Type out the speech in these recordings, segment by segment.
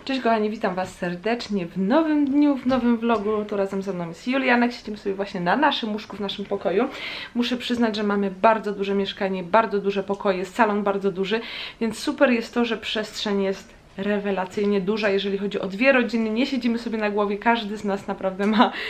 Cześć kochani, witam Was serdecznie w nowym dniu, w nowym vlogu. Tu razem ze mną jest Julianek, siedzimy sobie właśnie na naszym łóżku, w naszym pokoju. Muszę przyznać, że mamy bardzo duże mieszkanie, bardzo duże pokoje, salon bardzo duży, więc super jest to, że przestrzeń jest rewelacyjnie duża, jeżeli chodzi o dwie rodziny. Nie siedzimy sobie na głowie, każdy z nas naprawdę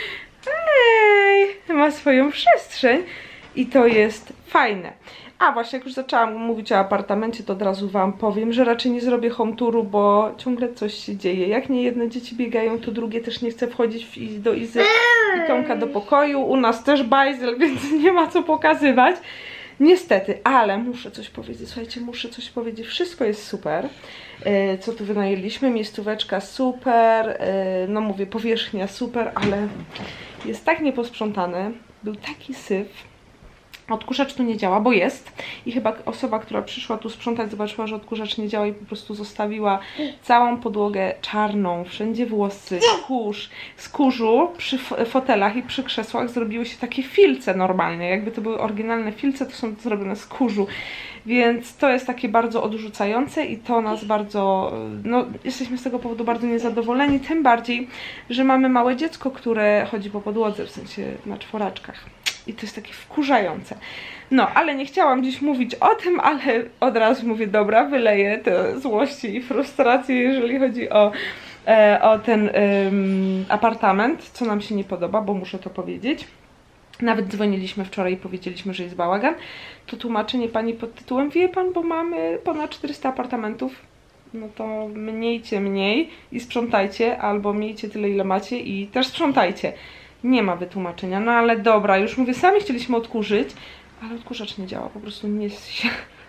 ma swoją przestrzeń i to jest fajne. A właśnie, jak już zaczęłam mówić o apartamencie, to od razu Wam powiem, że raczej nie zrobię home touru, bo ciągle coś się dzieje. Jak nie jedne dzieci biegają, to drugie też nie chce wchodzić do Izy i Tomka do pokoju. U nas też bajzel, więc nie ma co pokazywać. Niestety, ale muszę coś powiedzieć, słuchajcie, muszę coś powiedzieć. Wszystko jest super, co tu wynajęliśmy, miejscóweczka super, no mówię, powierzchnia super, ale jest tak nieposprzątane, był taki syf. Odkurzacz tu nie działa, bo jest i chyba osoba, która przyszła tu sprzątać, zobaczyła, że odkurzacz nie działa i po prostu zostawiła całą podłogę czarną, wszędzie włosy, kurz. Z kurzu przy fotelach i przy krzesłach zrobiły się takie filce normalnie, jakby to były oryginalne filce, to są zrobione z kurzu, więc to jest takie bardzo odrzucające i to nas bardzo, no jesteśmy z tego powodu bardzo niezadowoleni, tym bardziej, że mamy małe dziecko, które chodzi po podłodze, w sensie na czworaczkach. I to jest takie wkurzające. No, ale nie chciałam dziś mówić o tym, ale od razu mówię, dobra, wyleję te złości i frustracje, jeżeli chodzi o ten apartament, co nam się nie podoba, bo muszę to powiedzieć. Nawet dzwoniliśmy wczoraj i powiedzieliśmy, że jest bałagan. To tłumaczenie pani pod tytułem, wie pan, bo mamy ponad 400 apartamentów. No to mniejcie mniej i sprzątajcie, albo miejcie tyle, ile macie i też sprzątajcie. Nie ma wytłumaczenia, no ale dobra, już mówię, sami chcieliśmy odkurzyć, ale odkurzacz nie działa, po prostu nie się...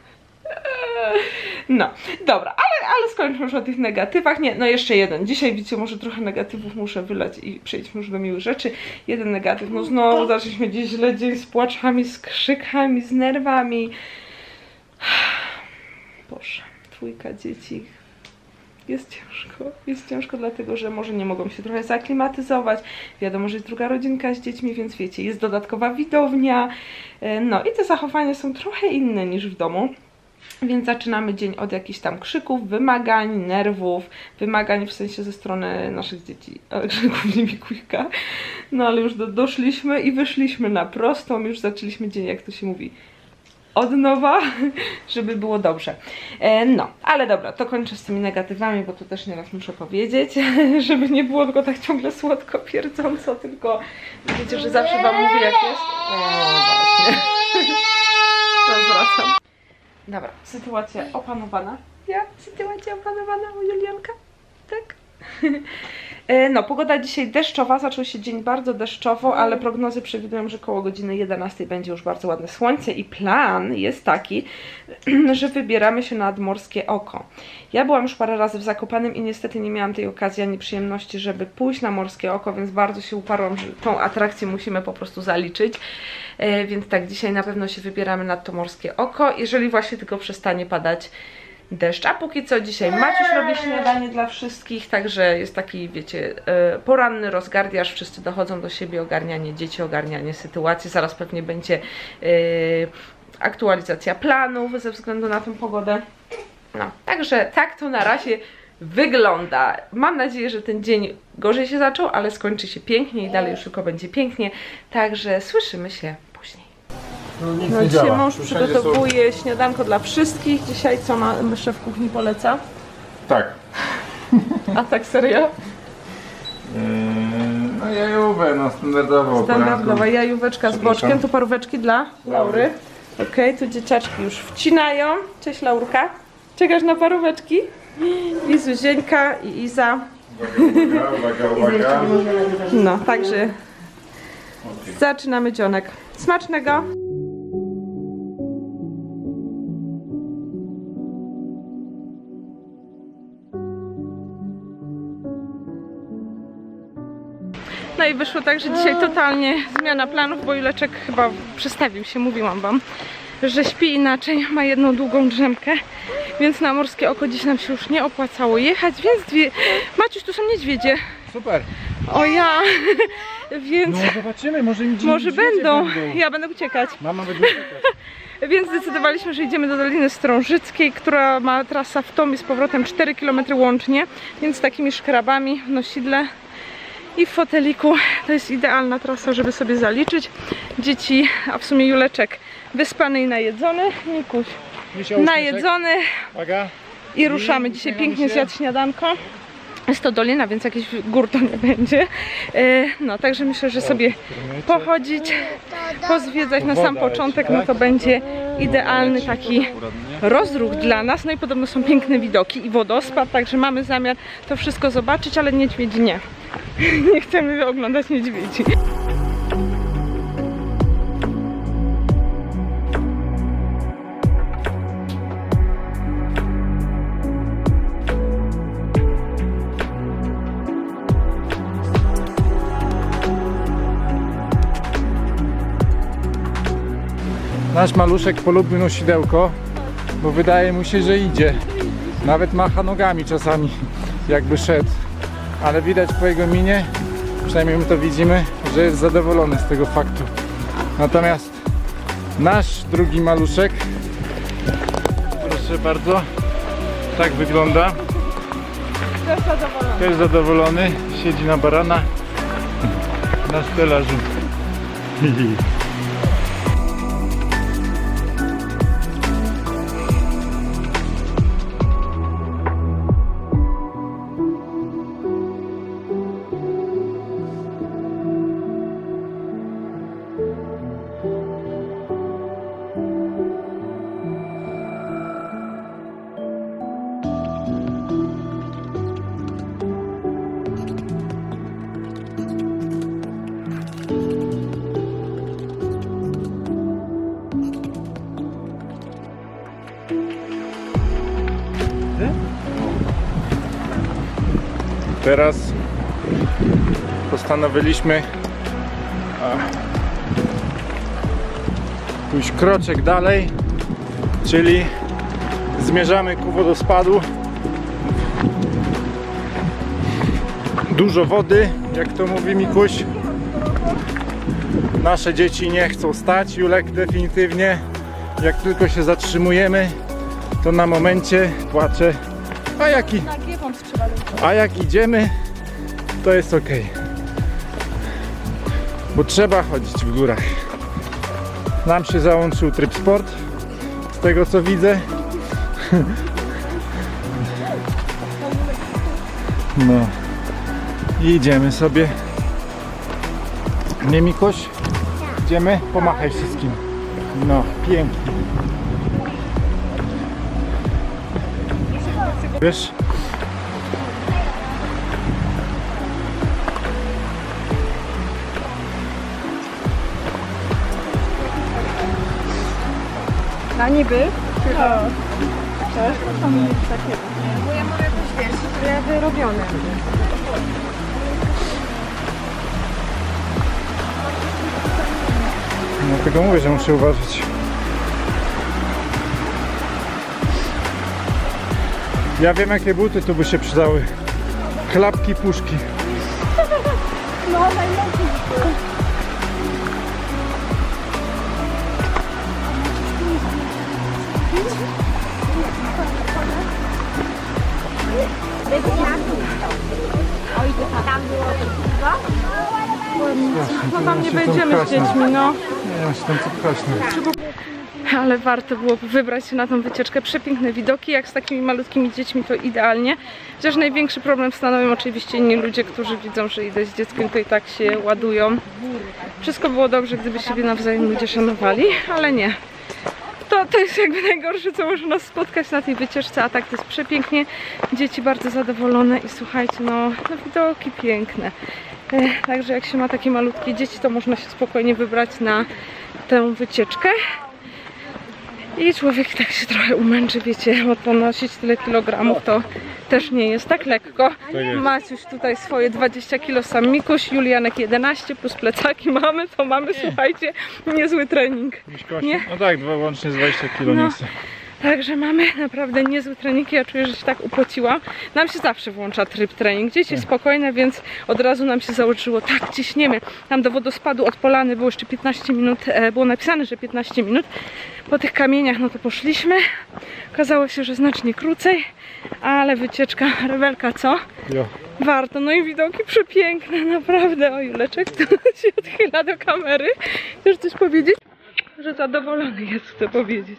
No, dobra, ale skończmy już o tych negatywach. Nie, no jeszcze jeden. Dzisiaj widzicie, może trochę negatywów muszę wylać i przejdźmy już do miłych rzeczy. Jeden negatyw, no znowu zaczęliśmy dziś źle dzień z płaczami, z krzykami, z nerwami. Boże, trójka dzieci. Jest ciężko dlatego, że może nie mogą się trochę zaklimatyzować, wiadomo, że jest druga rodzinka z dziećmi, więc wiecie, jest dodatkowa widownia, no i te zachowania są trochę inne niż w domu, więc zaczynamy dzień od jakichś tam krzyków, wymagań, nerwów, wymagań w sensie ze strony naszych dzieci, ale krzyków nie Mikuśka, no ale już doszliśmy i wyszliśmy na prostą, już zaczęliśmy dzień, jak to się mówi, od nowa, żeby było dobrze. No, ale dobra, to kończę z tymi negatywami, bo to też nieraz muszę powiedzieć, żeby nie było tylko tak ciągle słodko pierdząco, tylko wiecie, że zawsze Wam mówię, jak jest. O, właśnie. Zwracam. Dobra, sytuacja opanowana. Sytuacja opanowana u Julianka, tak? No, pogoda dzisiaj deszczowa, zaczął się dzień bardzo deszczowo, ale prognozy przewidują, że koło godziny 11 będzie już bardzo ładne słońce i plan jest taki, że wybieramy się nad Morskie Oko. Ja byłam już parę razy w Zakopanem i niestety nie miałam tej okazji ani przyjemności, żeby pójść na Morskie Oko, więc bardzo się uparłam, że tą atrakcję musimy po prostu zaliczyć. Więc tak, dzisiaj na pewno się wybieramy nad to Morskie Oko, jeżeli właśnie tylko przestanie padać deszcz, a póki co dzisiaj Maciuś robi śniadanie dla wszystkich, także jest taki, wiecie, poranny rozgardiaż, wszyscy dochodzą do siebie, ogarnianie dzieci, ogarnianie sytuacji, zaraz pewnie będzie aktualizacja planów ze względu na tą pogodę. No, także tak to na razie wygląda. Mam nadzieję, że ten dzień gorzej się zaczął, ale skończy się pięknie i dalej już tylko będzie pięknie, także słyszymy się później. No dzisiaj mąż przygotowuje śniadanko dla wszystkich. Dzisiaj co szef kuchni poleca? Tak. A tak serio? No jajówę, no standardowo. Standardowa jajóweczka z boczkiem. Tu paróweczki dla Laury. Okej, tu dzieciaczki już wcinają. Cześć Laurka. Czekasz na paróweczki? I Zuzieńka, i Iza. Uwaga. No, także zaczynamy dzionek. Smacznego! No i wyszło tak, że dzisiaj totalnie zmiana planów, bo Juleczek chyba przestawił się, mówiłam Wam, że śpi inaczej, ma jedną długą drzemkę, więc na Morskie Oko dziś nam się już nie opłacało jechać, więc Maciuś, tu są niedźwiedzie. Super. O ja, więc no zobaczymy, może będą. Ja będę uciekać. Mama będzie uciekać. Więc zdecydowaliśmy, że idziemy do Doliny Strążyckiej, która ma trasa w tom i z powrotem 4 km łącznie, więc z takimi szkrabami w nosidle i w foteliku to jest idealna trasa, żeby sobie zaliczyć. Dzieci, a w sumie Juleczek wyspany i najedzony, Mikuś najedzony i ruszamy. Dzisiaj pięknie zjadł śniadanko. Jest to dolina, więc jakichś gór to nie będzie. No, także myślę, że sobie pochodzić, pozwiedzać na sam początek, no to będzie idealny taki rozruch dla nas. No i podobno są piękne widoki i wodospad, także mamy zamiar to wszystko zobaczyć, ale niedźwiedzi nie. Nie chcemy oglądać niedźwiedzi. Nasz maluszek polubił nosidełko, bo wydaje mu się, że idzie. Nawet macha nogami czasami, jakby szedł. Ale widać po jego minie, przynajmniej my to widzimy, że jest zadowolony z tego faktu. Natomiast nasz drugi maluszek, proszę bardzo, tak wygląda. Też zadowolony, siedzi na barana na stelażu. Teraz postanowiliśmy pójść kroczek dalej, czyli zmierzamy ku wodospadu. Dużo wody, jak to mówi Mikuś. Nasze dzieci nie chcą stać, Julek definitywnie. Jak tylko się zatrzymujemy, to na momencie płacze. A jak idziemy, to jest ok. Bo trzeba chodzić w górach. Nam się załączył tryb sport, z tego co widzę. No i idziemy sobie. Nie, Mikoś? Idziemy? Pomachaj wszystkim. No, pięknie. Wiesz? A niby? Też to są takie. Bo ja mogę coś wiesz, wyrobione. No tego mówię, że muszę uważać. Ja wiem, jakie buty tu by się przydały. Klapki, puszki. No najlepiej. No tam nie będziemy z dziećmi, no. Nie ma się tam co pchać. Ale warto było wybrać się na tą wycieczkę. Przepiękne widoki, jak z takimi malutkimi dziećmi to idealnie. Chociaż największy problem stanowią oczywiście inni ludzie, którzy widzą, że idę z dzieckiem, to i tak się ładują. Wszystko było dobrze, gdyby siebie nawzajem ludzie szanowali, ale nie. To jest jakby najgorsze, co może nas spotkać na tej wycieczce, a tak to jest przepięknie. Dzieci bardzo zadowolone i słuchajcie, no widoki piękne. Także jak się ma takie malutkie dzieci, to można się spokojnie wybrać na tę wycieczkę. I człowiek tak się trochę umęczy, wiecie, bo ponosić tyle kilogramów to też nie jest tak lekko. Maciuś tutaj swoje 20 kg, sam Mikuś, Julianek 11 plus plecaki mamy, to mamy, słuchajcie, niezły trening. Nie? No tak, łącznie z 20 kg nie chcę. Także mamy naprawdę niezły trening. Ja czuję, że się tak upociłam. Nam się zawsze włącza tryb trening. Dzieci spokojne, więc od razu nam się założyło, tak, ciśniemy. Tam do wodospadu od Polany było jeszcze 15 minut, było napisane, że 15 minut. Po tych kamieniach, no to poszliśmy. Okazało się, że znacznie krócej, ale wycieczka, rewelka, co? Jo. Warto, no i widoki przepiękne, naprawdę. O, Juleczek tu się odchyla do kamery. Chcesz coś powiedzieć? Że zadowolony jest, chcę powiedzieć.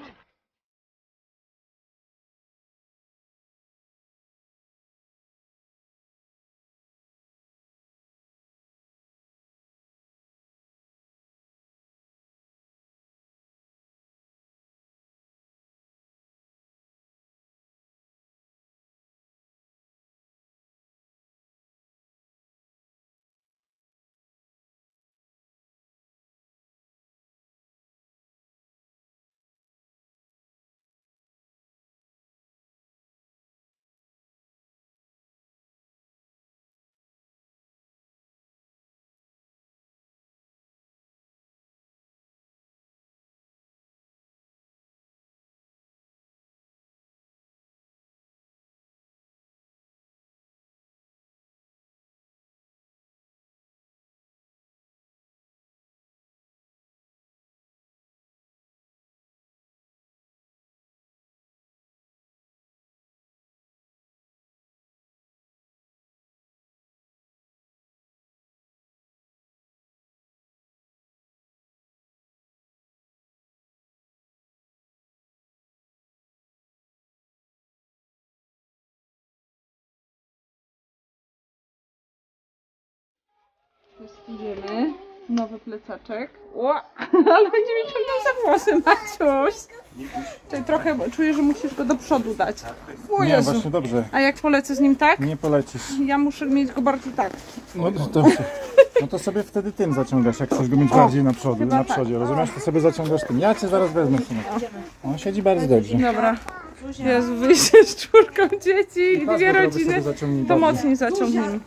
Idziemy. Nowy plecaczek. O, ale będzie mi ciągnął za włosy, Maciuś. Czyli trochę czuję, że musisz go do przodu dać. O Nie, Jezu. właśnie dobrze. A jak polecę z nim tak? Nie polecisz. Ja muszę mieć go bardziej tak. No dobrze. No to sobie wtedy tym zaciągasz, jak chcesz go mieć bardziej na przodu, chyba na tak. przodzie, rozumiesz? To sobie zaciągasz tym. Ja cię zaraz wezmę, synek. On siedzi bardzo dobrze. Dobra. Jezu, wyjście z czwórką dzieci i dwie Pas rodziny. sobie zaciągnij To bardziej. mocniej zaciągnijmy.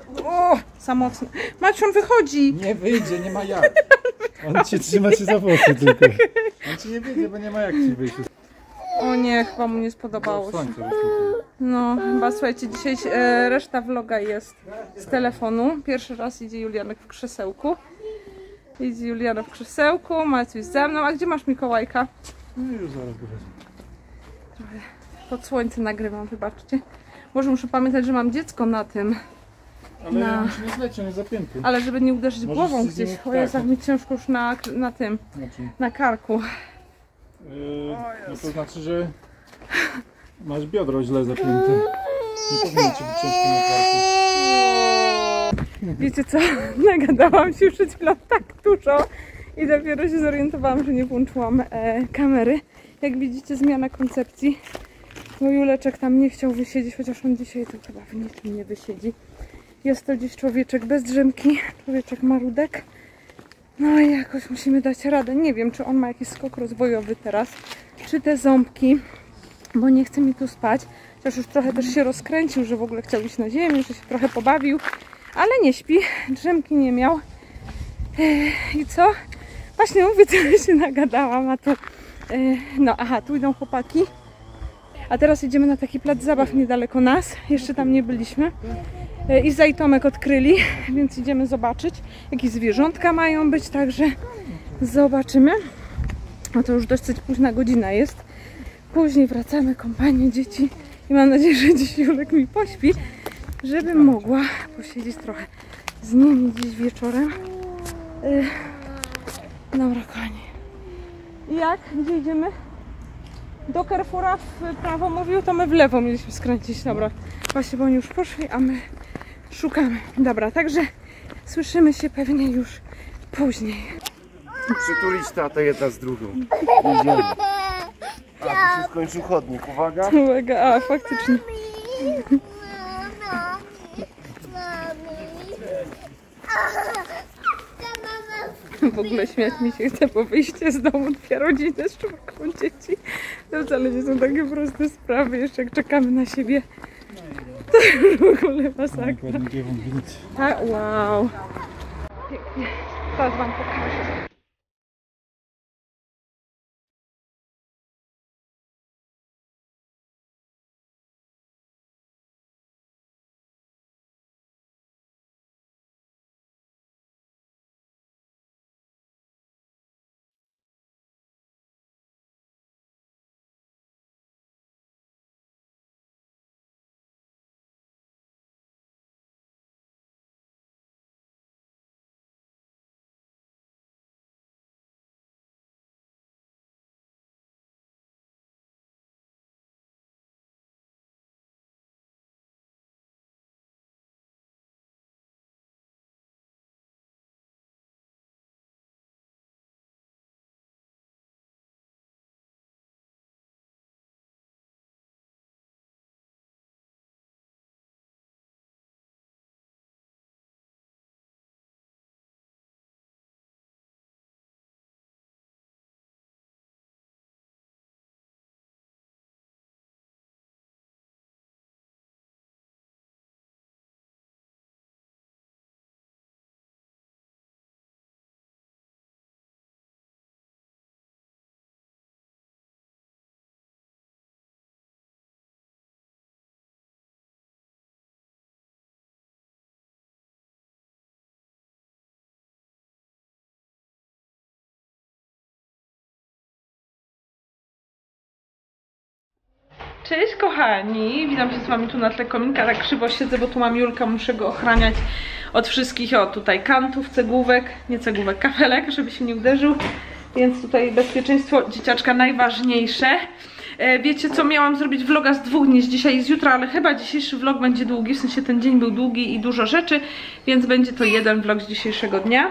O, za mocno. Maciu, on wychodzi. Nie wyjdzie, nie ma jak. On cię trzyma się za włosy tylko. On ci nie wyjdzie, bo nie ma jak ci wyjść. O nie, chyba mu nie spodobało się. Słońce występuje. No, chyba słuchajcie, dzisiaj reszta vloga jest z telefonu. Pierwszy raz idzie Julianek w krzesełku. Idzie Juliana w krzesełku, Maciuś ze mną. A gdzie masz Mikołajka? No i już zaraz go wezmę. Pod słońce nagrywam, wybaczcie. Może muszę pamiętać, że mam dziecko na tym. Ale on ci nie zleci, on jest zapięty. Ale żeby nie uderzyć Możesz głową z nim- gdzieś. O tak. Jezu, jak mi ciężko już na tym, Znaczy, na karku. no to znaczy, że masz biodro źle zapięte. Nie powinno ci być ciężko na karku. Wiecie co? Nagadałam się przed chwilą tak dużo i dopiero się zorientowałam, że nie włączyłam kamery. Jak widzicie, zmiana koncepcji. Bo Juleczek tam nie chciał wysiedzieć, chociaż on dzisiaj to chyba w niczym nie wysiedzi. Jest to dziś człowieczek bez drzemki, człowieczek marudek. No i jakoś musimy dać radę. Nie wiem, czy on ma jakiś skok rozwojowy teraz, czy te ząbki, bo nie chce mi tu spać. Chociaż już trochę też się rozkręcił, że w ogóle chciał iść na ziemię, że się trochę pobawił, ale nie śpi, drzemki nie miał. I co? Właśnie mówię, tyle się nagadałam, a tu... No, aha, tu idą chłopaki. A teraz idziemy na taki plac zabaw niedaleko nas. Jeszcze tam nie byliśmy. Iza i Tomek odkryli, więc idziemy zobaczyć. Jakieś zwierzątka mają być, także zobaczymy. No to już dosyć późna godzina jest. Później wracamy, kompanie, dzieci. I mam nadzieję, że dziś Julek mi pośpi, żebym mogła posiedzieć trochę z nimi dziś wieczorem. Dobra, kochani. I jak? Gdzie idziemy? Do Carrefoura w prawo mówił, to my w lewo mieliśmy skręcić. Dobra, właśnie, bo oni już poszli, a my szukamy. Dobra, także słyszymy się pewnie już później. Przytulić tatę jedna z drugą. Idziemy. A, tu się skończył chodnik, uwaga. Uwaga, a faktycznie. W ogóle śmiać mi się chce po wyjściu z domu, dwie rodziny z czwórką dzieci. To wcale nie są takie proste sprawy, jeszcze jak czekamy na siebie. To w ogóle masakra. A, wow. Pięknie. Teraz wam pokażę. Cześć kochani, witam się z wami tu na tle kominka, tak krzywo siedzę, bo tu mam Julka, muszę go ochraniać od wszystkich, tutaj kantów, cegłówek, nie cegłówek, kafelek, żeby się nie uderzył, więc tutaj bezpieczeństwo dzieciaczka najważniejsze. Wiecie co, miałam zrobić vloga z 2 dni, z dzisiaj i z jutra, ale chyba dzisiejszy vlog będzie długi, w sensie ten dzień był długi i dużo rzeczy, więc będzie to jeden vlog z dzisiejszego dnia.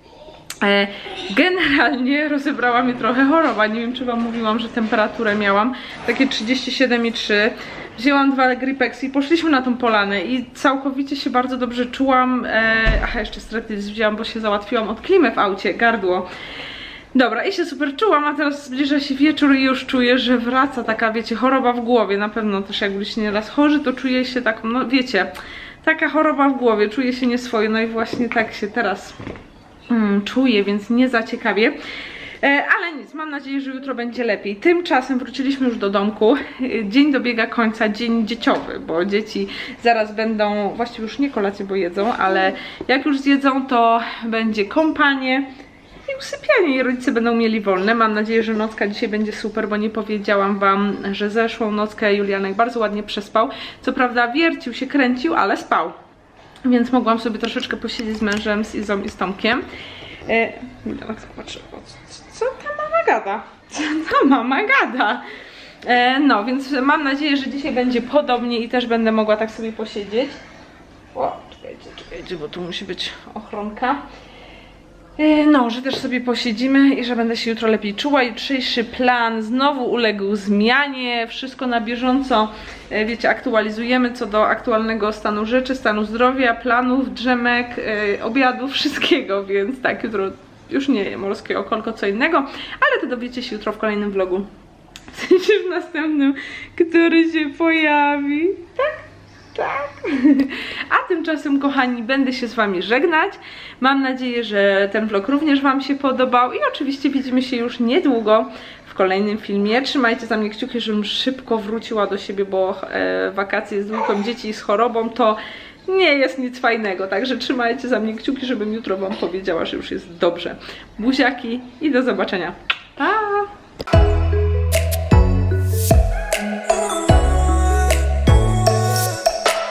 Generalnie rozebrała mnie trochę choroba, nie wiem czy wam mówiłam, że temperaturę miałam, takie 37,3. Wzięłam 2 Gripexy i poszliśmy na tą polanę i całkowicie się bardzo dobrze czułam. Aha, jeszcze Streptils wzięłam, bo się załatwiłam od klimy w aucie, gardło. Dobra, i się super czułam, a teraz zbliża się wieczór i już czuję, że wraca taka, wiecie, choroba w głowie. Na pewno też jak byliście nieraz chorzy, to czuję się taką, no wiecie, taka choroba w głowie, czuję się nieswojo, no i właśnie tak się teraz czuję, więc nie za ciekawie. Ale nic, mam nadzieję, że jutro będzie lepiej. Tymczasem wróciliśmy już do domku. Dzień dobiega końca, dzień dzieciowy, bo dzieci zaraz będą, właściwie już nie kolację, bo jedzą, ale jak już zjedzą, to będzie kąpanie i usypianie i rodzice będą mieli wolne. Mam nadzieję, że nocka dzisiaj będzie super, bo nie powiedziałam wam, że zeszłą nockę Julianek bardzo ładnie przespał. Co prawda wiercił się, kręcił, ale spał. Więc mogłam sobie troszeczkę posiedzieć z mężem, z Izą i z Tomkiem. Co ta mama gada? Co ta mama gada? No, więc mam nadzieję, że dzisiaj będzie podobnie i też będę mogła tak sobie posiedzieć. O, czekajcie, bo tu musi być ochronka. No, że też sobie posiedzimy i że będę się jutro lepiej czuła. Jutrzejszy plan znowu uległ zmianie, wszystko na bieżąco, wiecie, aktualizujemy co do aktualnego stanu rzeczy, stanu zdrowia, planów, drzemek, obiadów, wszystkiego, więc tak, jutro już nie jem morskie okolko, co innego, ale to dowiecie się jutro w kolejnym vlogu, w sensie w następnym, który się pojawi, tak? Tak. A tymczasem, kochani, będę się z wami żegnać. Mam nadzieję, że ten vlog również wam się podobał i oczywiście widzimy się już niedługo w kolejnym filmie. Trzymajcie za mnie kciuki, żebym szybko wróciła do siebie, bo wakacje z 2 dzieci i z chorobą to nie jest nic fajnego. Także trzymajcie za mnie kciuki, żebym jutro wam powiedziała, że już jest dobrze. Buziaki i do zobaczenia. Pa!